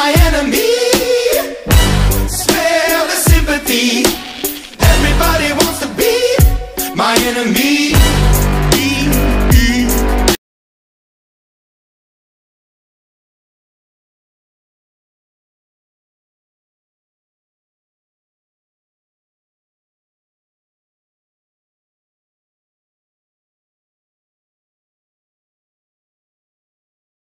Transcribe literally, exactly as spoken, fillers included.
my enemy. Smell the sympathy. Everybody wants to be my enemy.